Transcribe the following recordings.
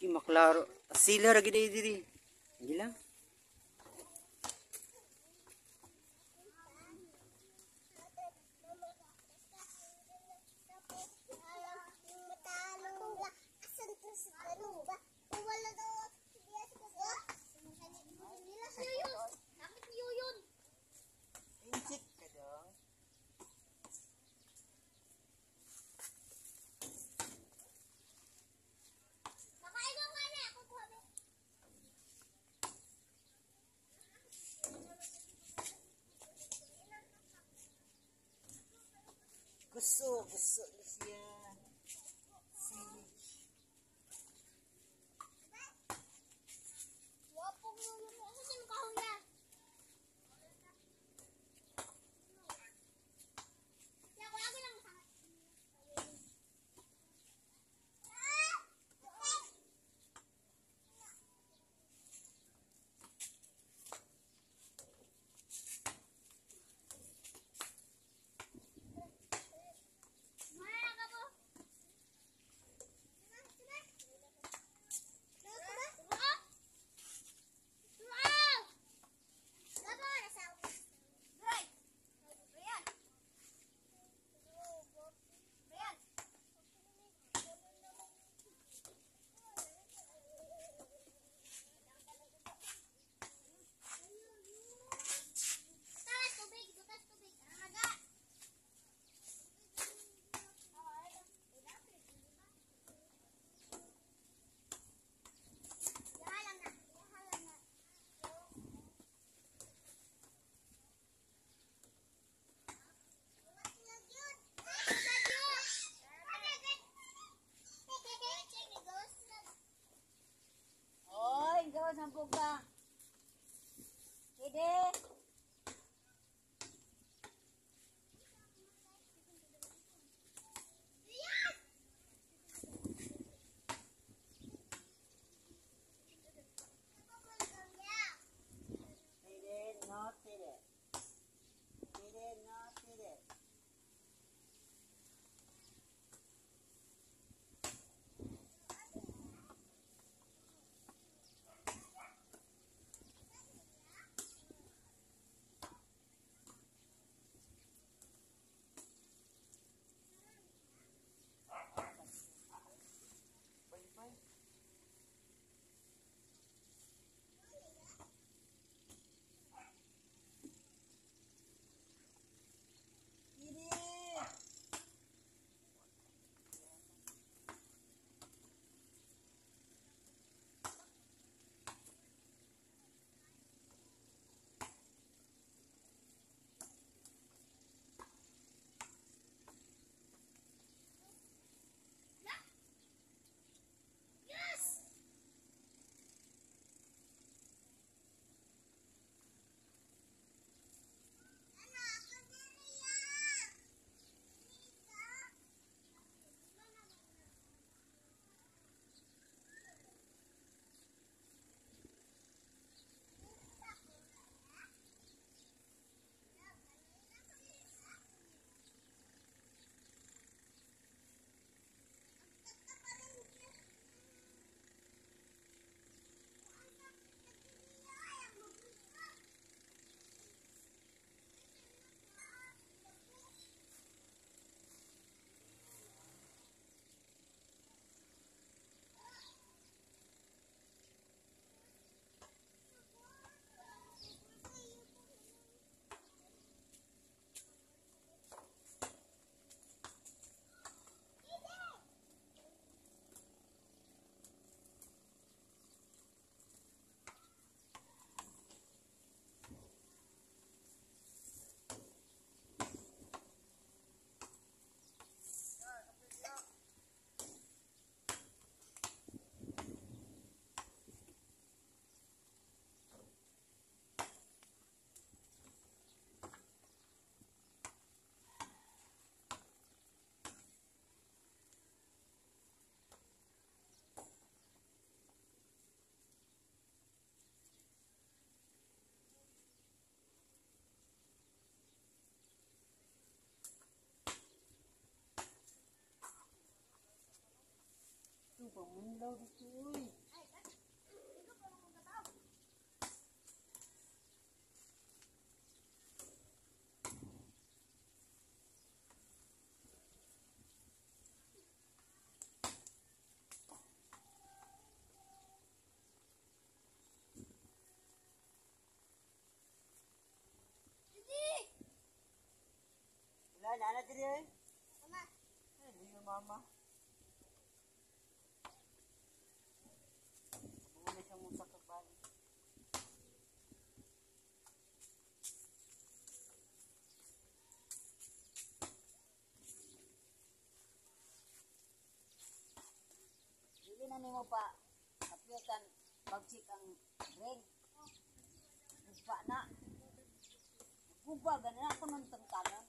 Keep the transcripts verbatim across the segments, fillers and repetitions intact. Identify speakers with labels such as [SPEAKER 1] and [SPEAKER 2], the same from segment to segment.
[SPEAKER 1] Di maklaro. Sila lagi diri diri. Hindi lang. Gusto, gusto siya. Sige.
[SPEAKER 2] Sambog ka. Hindi. Pamunlaw dito, uy.
[SPEAKER 1] Wala, nana diri eh.
[SPEAKER 2] Ay, di yung mama. Bulit ang musa kagbalik. Dili na nimo pa kapyutan bagsik ang ring. Gugba na. Gugba ganin ako nung tangtanan.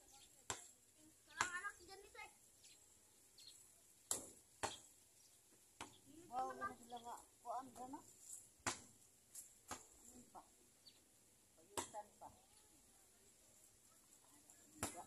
[SPEAKER 2] Wow, ganun sila nga. Kuan gana. Ano pa? Payutan pa. Gugba.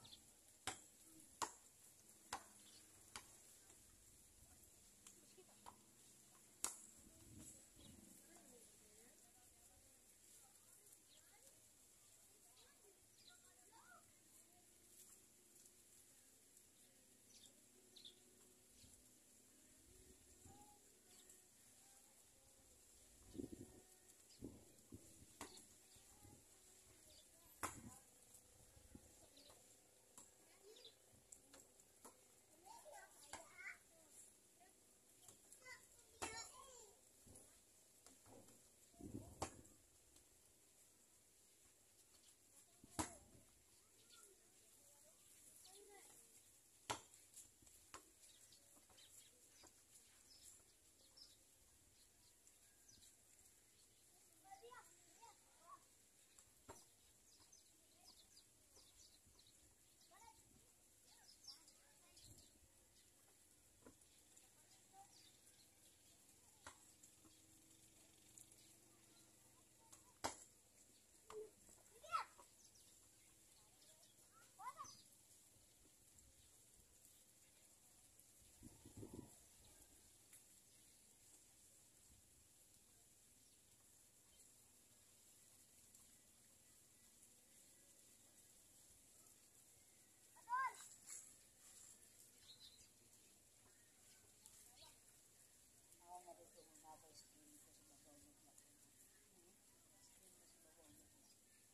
[SPEAKER 2] Ako nga dito mo nabay screen ko sa babaw mo na. Screen ko sa babaw mo na.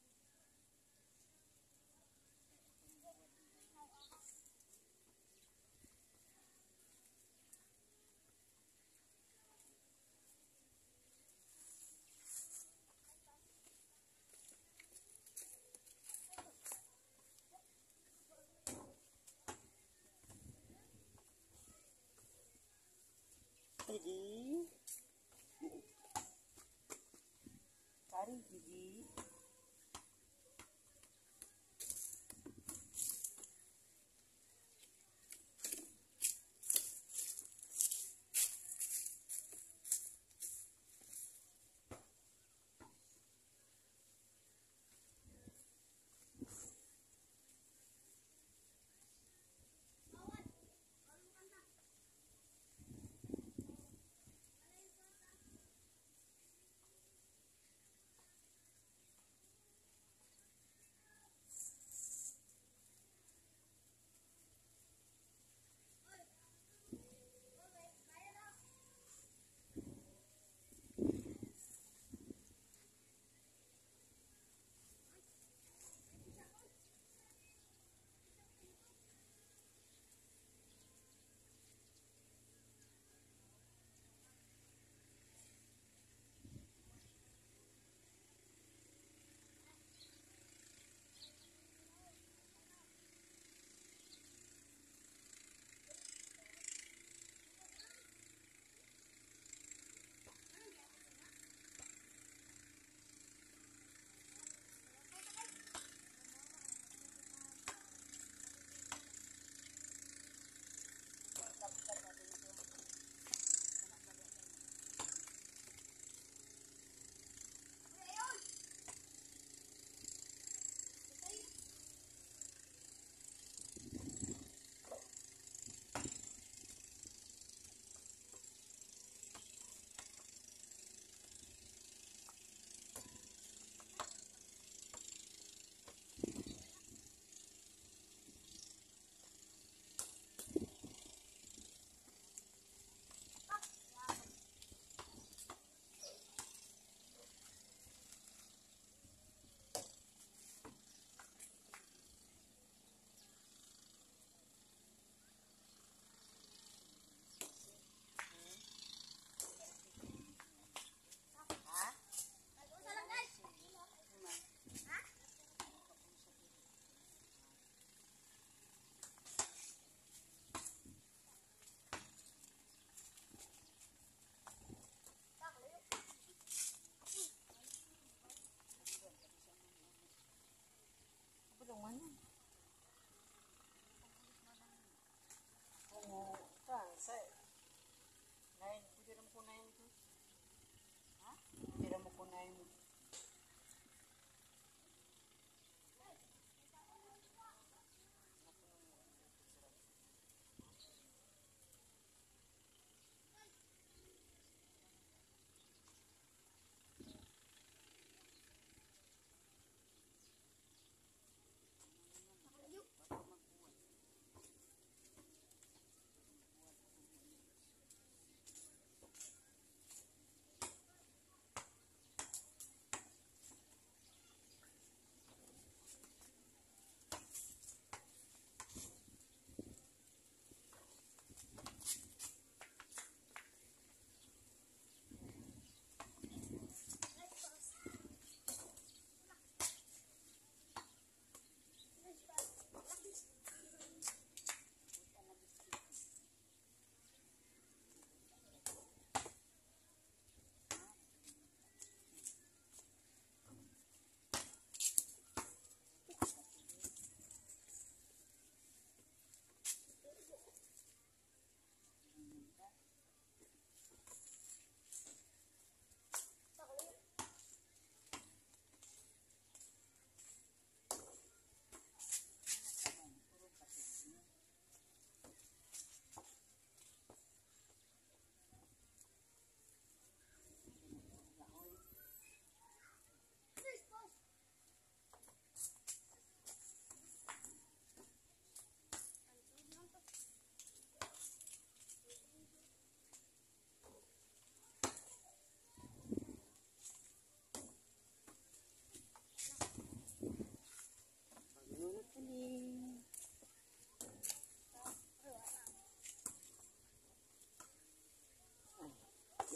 [SPEAKER 1] Jadi,
[SPEAKER 2] Kari jadi.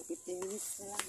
[SPEAKER 1] fifteen minutes na lang.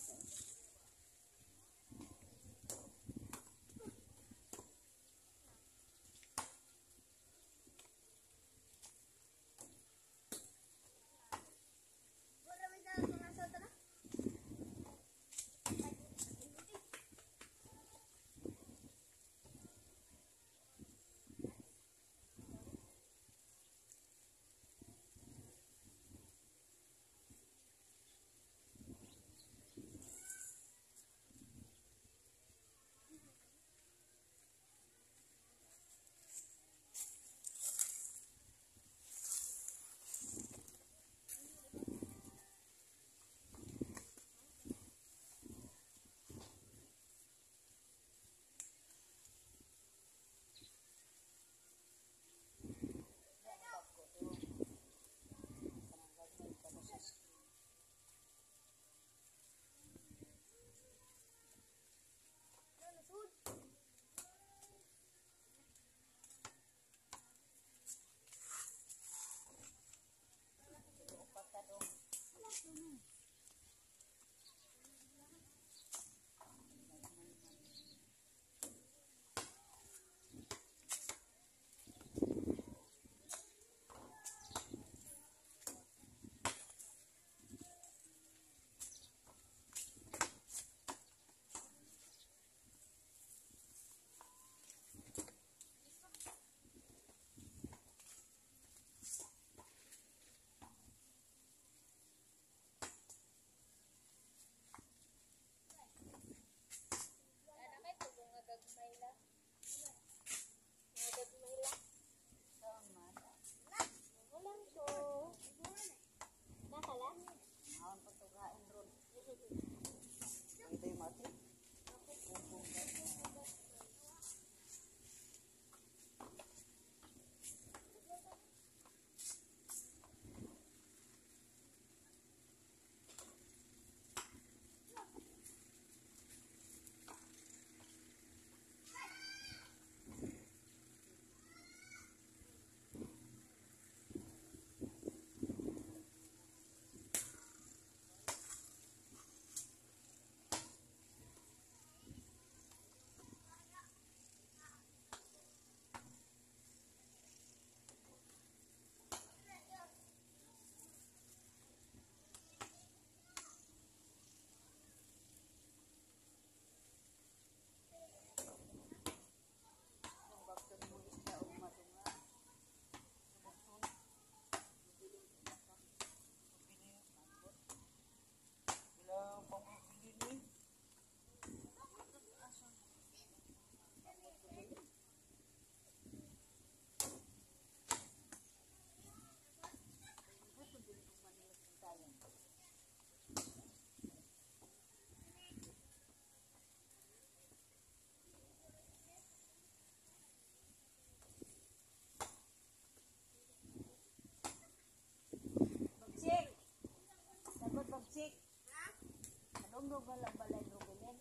[SPEAKER 2] Balay lugunin.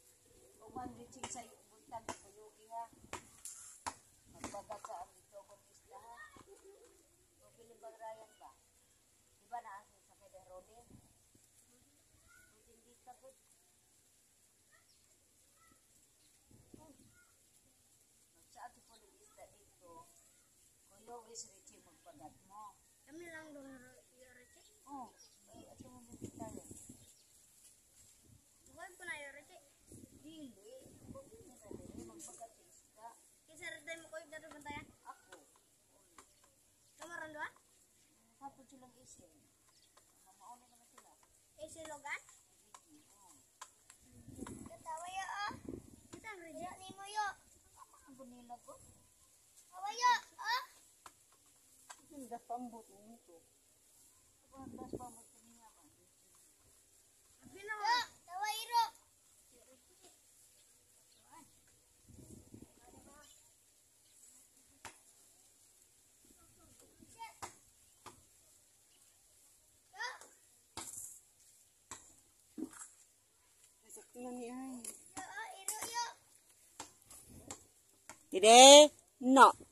[SPEAKER 2] Uman reaching sa buntag sa yuki ha. Magbagat sa ang ito kong isla ha. Mabili bang Ryan ba? Diba naasin sa kaya Rodin? Rodin di takot. Magsaat po ng isla dito. Kung always reaching magbagat mo.
[SPEAKER 3] Kami lang doon Yorite?
[SPEAKER 2] Oo. Ay, ato mo dito tayo.
[SPEAKER 3] Bukan po na Yorite?
[SPEAKER 2] Dili. Huwag mo na dili. Magbagat sa isla.
[SPEAKER 3] Kisa rin mo ko yung dito bantayan?
[SPEAKER 2] Ako.
[SPEAKER 3] Kamaran doon?
[SPEAKER 2] Hapon silang isin. Mamauna naman sila.
[SPEAKER 3] Eh, silogan?
[SPEAKER 2] Oo.
[SPEAKER 3] Katawa yo oh. Kita ang reject ni mo yo.
[SPEAKER 2] Ang bunila ko.
[SPEAKER 3] Tawa yo oh.
[SPEAKER 2] Hindi pambot mo ito. Kapag das pambot ko niya ba?
[SPEAKER 3] Yo, tawa iro.
[SPEAKER 1] Sakto lang ni ay.
[SPEAKER 3] Yo, oh, iro yo.
[SPEAKER 1] Dede, no.